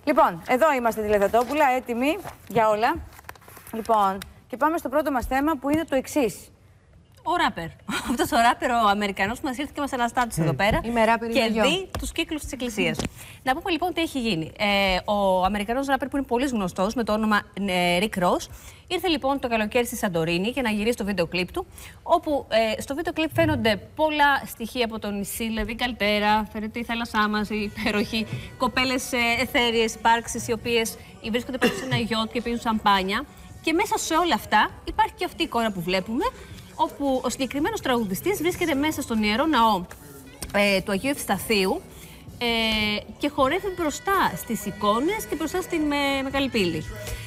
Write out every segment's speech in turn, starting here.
Λοιπόν, εδώ είμαστε τηλεθεατόπουλα, έτοιμοι για όλα. Λοιπόν, και πάμε στο πρώτο μας θέμα που είναι το εξής. Ο ράπερ. Αυτός ο ράπερ, ο Αμερικανός που μας ήρθε και μας αναστάτησε εδώ πέρα και δει τους κύκλους της Εκκλησίας. Να πούμε λοιπόν τι έχει γίνει. Ο Αμερικανός ράπερ που είναι πολύ γνωστός με το όνομα Rick Ross ήρθε λοιπόν το καλοκαίρι στη Σαντορίνη για να γυρίσει το βίντεο κλιπ του, όπου στο βίντεο κλιπ φαίνονται πολλά στοιχεία από το νησί, δηλαδή η καλτέρα, φαίνεται η θάλασσά μας, οι υπέροχοι κοπέλες εθέριες υπάρξεις, οι οποίες βρίσκονται πάνω σε ένα γιότ και πίνουν σαμπάνια. Και μέσα σε όλα αυτά υπάρχει και αυτή η εικόνα που βλέπουμε, όπου ο συγκεκριμένος τραγουδιστής βρίσκεται μέσα στον Ιερό Ναό του Αγίου Ευσταθείου και χορεύει μπροστά στις εικόνες και μπροστά στην Μεγάλη Πύλη.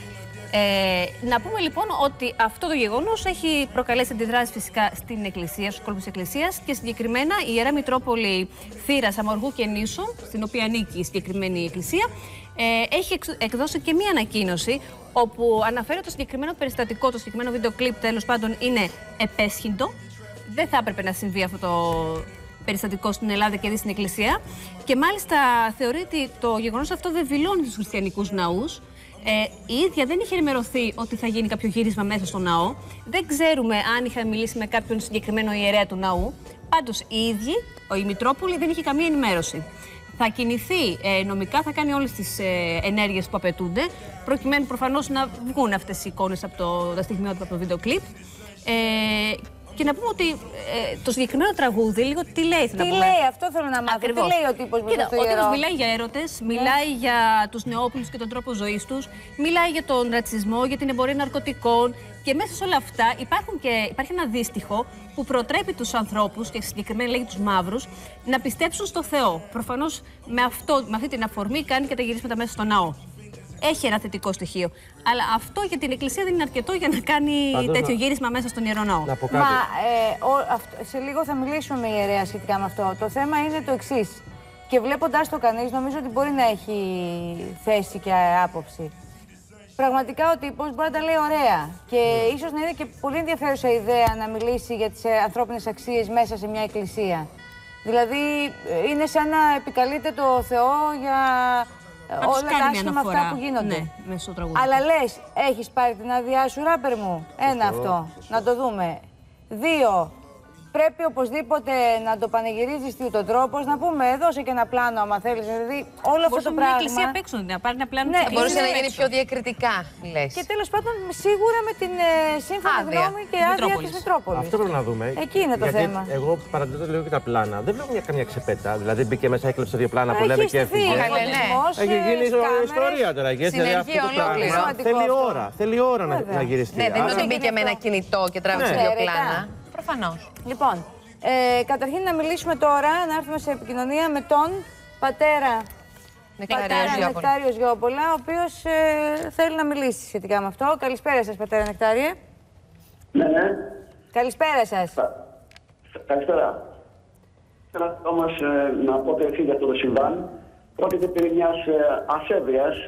Να πούμε λοιπόν ότι αυτό το γεγονός έχει προκαλέσει αντιδράσεις φυσικά στην Εκκλησία, στους κόλπους της Εκκλησίας και συγκεκριμένα η Ιερά Μητρόπολη Θήρας, Αμοργού και Νήσων, στην οποία ανήκει η συγκεκριμένη Εκκλησία, έχει εκδώσει και μία ανακοίνωση όπου αναφέρει ότι το συγκεκριμένο περιστατικό, το συγκεκριμένο βίντεο κλιπ τέλος πάντων είναι επέσχυντο. Δεν θα έπρεπε να συμβεί αυτό το περιστατικό στην Ελλάδα και δει στην Εκκλησία. Και μάλιστα θεωρεί ότι το γεγονός αυτό δεν βιλώνει τους χριστιανικούς ναούς. Η ίδια δεν είχε ενημερωθεί ότι θα γίνει κάποιο γύρισμα μέσα στο ναό. Δεν ξέρουμε αν είχα μιλήσει με κάποιον συγκεκριμένο ιερέα του ναού. Πάντως η ίδια, η Μητρόπολη, δεν είχε καμία ενημέρωση. Θα κινηθεί νομικά, θα κάνει όλες τις ενέργειες που απαιτούνται, προκειμένου προφανώς να βγουν αυτές οι εικόνες από τα στιγμιότυπα από το βίντεο κλιπ. Και να πούμε ότι το συγκεκριμένο τραγούδι, λίγο τι λέει, Τι λέει, αυτό θέλω να μάθω. Ακριβώς. Τι λέει ο τύπος με Κοίτα, το ο ιερό. τύπος μιλάει για έρωτες, μιλάει για τους νεόπλους και τον τρόπο ζωής τους, μιλάει για τον ρατσισμό, για την εμπορία ναρκωτικών. Και μέσα σε όλα αυτά υπάρχει ένα δύστιχο που προτρέπει τους ανθρώπους, και συγκεκριμένα λέγει τους μαύρους, να πιστέψουν στο Θεό. Προφανώς με αυτή την αφορμή κάνει και τα γυρίσματα μέσα στο ναό. Έχει ένα θετικό στοιχείο. Αλλά αυτό για την Εκκλησία δεν είναι αρκετό για να κάνει τέτοιο γύρισμα μέσα στον Ιερό Ναό. Μα σε λίγο θα μιλήσουμε με ιερέα σχετικά με αυτό. Το θέμα είναι το εξής. Και βλέποντας το κανείς, νομίζω ότι μπορεί να έχει θέση και άποψη. Πραγματικά ο τύπος μπορεί να τα λέει ωραία. Και ίσως να είναι και πολύ ενδιαφέρουσα ιδέα να μιλήσει για τις ανθρώπινες αξίες μέσα σε μια εκκλησία. Δηλαδή, είναι σαν να επικαλείται το Θεό για όλα τα άσχημα αυτά που γίνονται. Ναι, μέσω τραγούδι. Αλλά λες, έχεις πάρει την άδειά σου, ράπερ μου? Ένα αυτό, να το δούμε. 2. Πρέπει οπωσδήποτε να το πανηγυρίζεις τον τρόπο. Να πούμε, δώσε και ένα πλάνο, άμα θέλεις. Δηλαδή, όλο αυτό το πράγμα. Μια εκκλησία απ' έξω, να πάρει ένα πλάνο. Ναι, θα μπορούσε να γίνει πιο διακριτικά, λες. Και τέλος πάντων, σίγουρα με την σύμφωνη γνώμη και άδεια της Μητρόπολης. Αυτό πρέπει να δούμε. Εκεί είναι το θέμα. Εγώ παρατηρώ λίγο και τα πλάνα. Δεν βλέπω καμιά ξεπέτα. Δηλαδή μπήκε μέσα, έκλεψε 2 πλάνα που λέμε και έφυγε. Έχει γίνει ιστορία τώρα. Συνεργεία ολόκληρο. Θέλει ώρα να γυριστεί. Ναι, δεν είναι ότι μπήκε με ένα κινητό και τράβηξε 2 πλάνα. Προφανώς. Λοιπόν, καταρχήν να μιλήσουμε τώρα, να έρθουμε σε επικοινωνία με τον πατέρα Νεκτάριο Γιώπολα, ο οποίος θέλει να μιλήσει σχετικά με αυτό. Καλησπέρα σας, πατέρα Νεκτάριε. Ναι. Καλησπέρα σας. Καλησπέρα. Θέλω όμως να πω το εξής για το συμβάν. Πρόκειται περί μιας ασέβειας,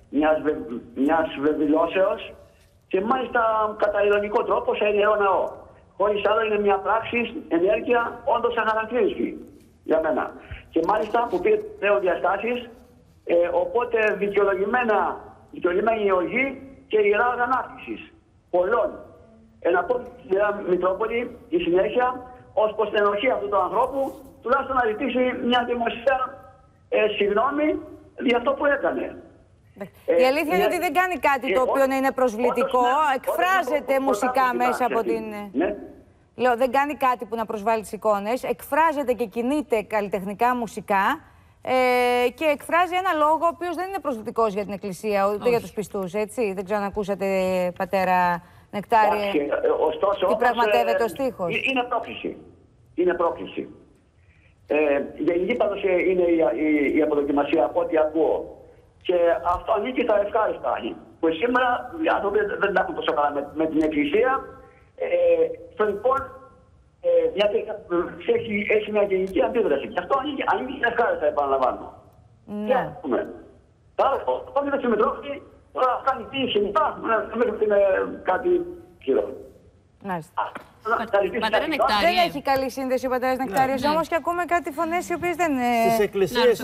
μιας βεβαιώσεως και μάλιστα κατά ειρωνικό τρόπο σε Ιερό Ναό. Χωρίς άλλο είναι μια πράξη, ενέργεια, όντως αχαρακτήριστη για μένα. Και μάλιστα που πήρε πλέον διαστάσεις, οπότε δικαιολογημένη η οργή και η ιερά αγανάκτησης πολλών. Να πω στην Ιερά Μητρόπολη η συνέχεια, ως προς την ενοχή αυτού του ανθρώπου, τουλάχιστον να ζητήσει μια δημοσία συγγνώμη για αυτό που έκανε. Η αλήθεια είναι ότι δεν κάνει κάτι το οποίο να είναι προσβλητικό. Εκφράζεται μουσικά μέσα από την. Λέω, δεν κάνει κάτι που να προσβάλλει τις εικόνες. Εκφράζεται και κινείται καλλιτεχνικά μουσικά και εκφράζει ένα λόγο ο οποίος δεν είναι προσβλητικός για την Εκκλησία, ούτε για τους πιστούς. Έτσι. Δεν ξέρω αν ακούσατε, πατέρα Νεκτάριε, τι πραγματεύεται ο στίχος. Είναι πρόκληση. Γενική πάντως είναι η αποδοκιμασία από ό,τι ακούω. Και αυτό ανήκει στα ευχάριστα. Που σήμερα οι άνθρωποι δεν τα έχουν τόσο καλά με την Εκκλησία. Στο λοιπόν, γιατί έχει μια γενική αντίδραση. Και αυτό ανήκει στα ευχάριστα, επαναλαμβάνω. Ναι. Τώρα, όταν είναι στη Μητρόπολη, τώρα κάνει τι συνηθά, δεν είναι κάτι χειρό. Πατέρα Νεκτάριε. Δεν έχει καλή σύνδεση ο πατέρας Νεκτάριος, όμως και ακούμε κάτι φωνές οι οποίες δεν. Στις εκκλησίες,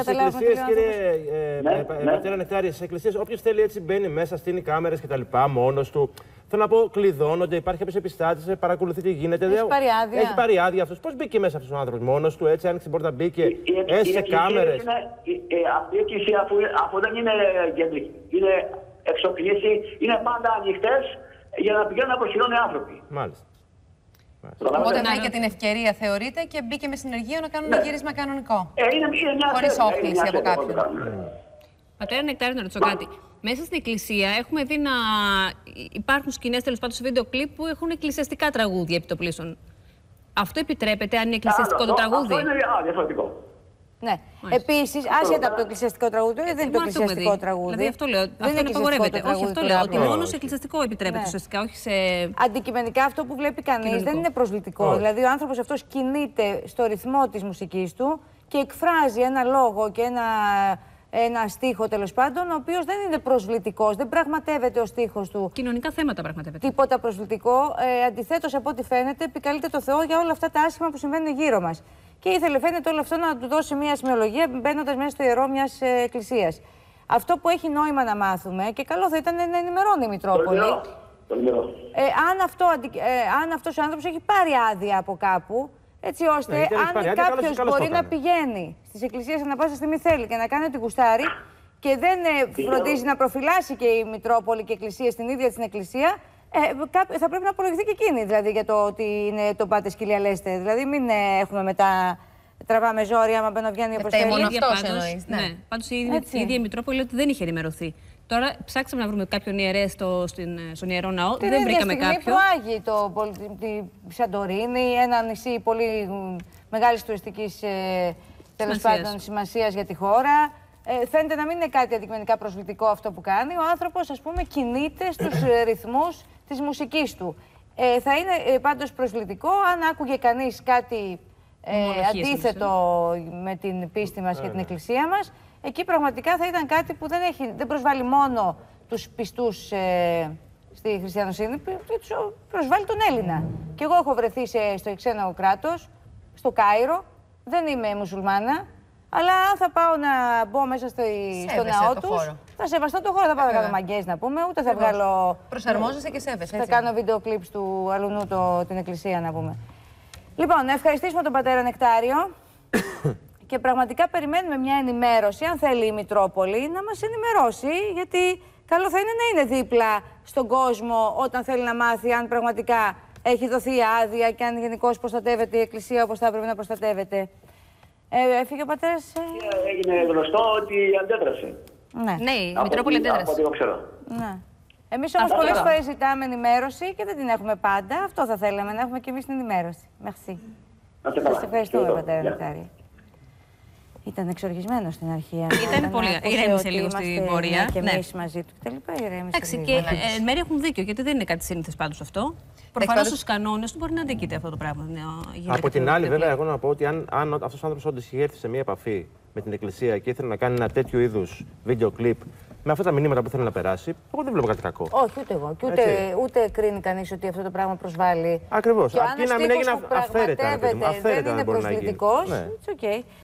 κύριε πατέρα Νεκτάριε, στις εκκλησίες, όποιος θέλει έτσι μπαίνει μέσα, στείνει κάμερες κτλ. Μόνος του. Θέλω να πω, κλειδώνονται, υπάρχει κάποιος επιστάτης, παρακολουθεί τι γίνεται. Έχει πάρει άδεια. Έχει πάρει άδεια αυτός. Πώς μπήκε μέσα αυτός ο άνθρωπος, μόνος του, έτσι, άνοιξε την πόρτα, μπήκε, έσαι κάμερες. Αυτή η εκκλησία, αφού δεν είναι κεντρική, είναι εξοπλίσει, είναι πάντα ανοιχτές για να πηγαίνουν να προσιλώνουν οι άνθρωποι. Μάλιστα. Οπότε βρήκε την ευκαιρία, θεωρείται, και μπήκε με συνεργείο να κάνουν γύρισμα κανονικό. Χωρίς όχληση από κάποιον. Πατέρα Νεκτάριο, να ρωτήσω κάτι. Μέσα στην εκκλησία έχουμε δει να υπάρχουν σκηνές, τέλος πάντων, σε βίντεο κλιπ που έχουν εκκλησιαστικά τραγούδια επιτοπλίστων. Αυτό επιτρέπεται, αν είναι εκκλησιαστικό το τραγούδι? Αυτό είναι διαφορετικό. Ναι. Επίσης, άσχετα από το εκκλησιαστικό τραγούδι, δεν είναι το εκκλησιαστικό τραγούδι. Δηλαδή αυτό λέω. Αυτό δεν απαγορεύεται. Όχι, αυτό λέω. Ότι μόνο σε εκκλησιαστικό επιτρέπεται ουσιαστικά, όχι σε. Αντικειμενικά, αυτό που βλέπει κανείς δεν είναι προσβλητικό. Δηλαδή, ο άνθρωπος αυτός κινείται στο ρυθμό της μουσικής του και εκφράζει ένα λόγο και ένα στίχο, τέλος πάντων, ο οποίος δεν είναι προσβλητικός, δεν πραγματεύεται ο στίχος του. Κοινωνικά θέματα πραγματεύεται. Τίποτα προσβλητικό. Αντιθέτως, από ό,τι φαίνεται, επικαλείται το Θεό για όλα αυτά τα άσχημα που συμβαίνουν γύρω μας. Και ήθελε, φαίνεται, όλο αυτό να του δώσει μια σημειολογία μπαίνοντας μέσα στο ιερό μιας εκκλησίας. Αυτό που έχει νόημα να μάθουμε, και καλό θα ήταν να ενημερώνει η Μητρόπολη. Αν αυτός ο άνθρωπος έχει πάρει άδεια από κάπου, έτσι ώστε αν κάποιος μπορεί να πηγαίνει στις εκκλησίες ανά πάσα στιγμή θέλει και να κάνει ό,τι γουστάρει και δεν φροντίζει να προφυλάσει και η Μητρόπολη και η Εκκλησία στην ίδια την εκκλησία, θα πρέπει να απολογηθεί και εκείνη, δηλαδή, για το ότι είναι το πάτε σκυλιά λέστε. Δηλαδή, μην έχουμε μετά τραβάμε ζόρια άμα μπαίνω βγαίνει όπως θέλει. Μόνο αυτός εννοείς. Ναι. Πάντως η ίδια η Μητρόπολη λέει ότι δεν είχε ενημερωθεί. Τώρα ψάξαμε να βρούμε κάποιον ιερέα στον Ιερό Ναό. Δεν βρήκαμε κάποιον. Προάγει τη Σαντορίνη, ένα νησί πολύ μεγάλης τουριστικής τέλος πάντων σημασίας για τη χώρα. Φαίνεται να μην είναι κάτι αντικειμενικά προσβλητικό αυτό που κάνει. Ο άνθρωπος, ας πούμε, κινείται στους ρυθμούς της μουσικής του. Θα είναι πάντως προσβλητικό αν άκουγε κανείς κάτι αντίθετο με την πίστη μας και την εκκλησία μας. Εκεί πραγματικά θα ήταν κάτι που δεν προσβάλλει μόνο τους πιστούς στη χριστιανοσύνη, προσβάλλει τον Έλληνα. Και εγώ έχω βρεθεί στο ξένο κράτος, στο Κάιρο, δεν είμαι μουσουλμάνα, αλλά αν θα πάω να μπω μέσα στο ναό τους, θα σεβαστώ το χώρο, θα πάω να κάνω μαγκές να πούμε, ούτε θα βγάλω... Προσαρμόζεσαι και σέβεσαι, θα κάνω βίντεο κλιπ του αλουνού την εκκλησία να πούμε. Λοιπόν, να ευχαριστήσουμε τον πατέρα Νεκτάριο. Και πραγματικά περιμένουμε μια ενημέρωση, αν θέλει η Μητρόπολη, να μας ενημερώσει, γιατί καλό θα είναι να είναι δίπλα στον κόσμο όταν θέλει να μάθει αν πραγματικά έχει δοθεί άδεια και αν γενικώς προστατεύεται η Εκκλησία όπως θα έπρεπε να προστατεύεται. Έφυγε ο πατέρας. Έγινε γνωστό ότι αντέδρασε. Ναι, η Μητρόπολη αντέδρασε. Από ό,τι εγώ ξέρω. Ναι. Εμείς όμως πολλές φορές ζητάμε ενημέρωση και δεν την έχουμε πάντα. Αυτό θα θέλαμε, να έχουμε και εμείς την ενημέρωση. Merci. Σας ευχαριστούμε, πατέρα Νεκτάριο. Ήταν εξοργισμένο στην αρχή. Ήταν πολύ. Ηρέμησε λίγο στην πορεία. Και εμείς μαζί του κτλ. Εντάξει, και εν μέρει έχουν δίκιο, γιατί δεν είναι κάτι σύνηθες πάντως αυτό. Προφανώς στους κανόνες του μπορεί να αντίκειται αυτό το πράγμα. Από την άλλη, βέβαια, εγώ να πω ότι αν αυτός ο άνθρωπος όντως είχε έρθει σε μια επαφή με την Εκκλησία και ήθελε να κάνει ένα τέτοιο είδους βίντεο κλιπ με αυτά τα μηνύματα που θέλει να περάσει, εγώ δεν βλέπω κάτι κακό. Όχι, ούτε εγώ. Και ούτε κρίνει κανείς ότι αυτό το πράγμα προσβάλλει. Ακριβώς. Αρκεί να μην έγινε αυθαίρετα. Δεν είναι προσβλητικός.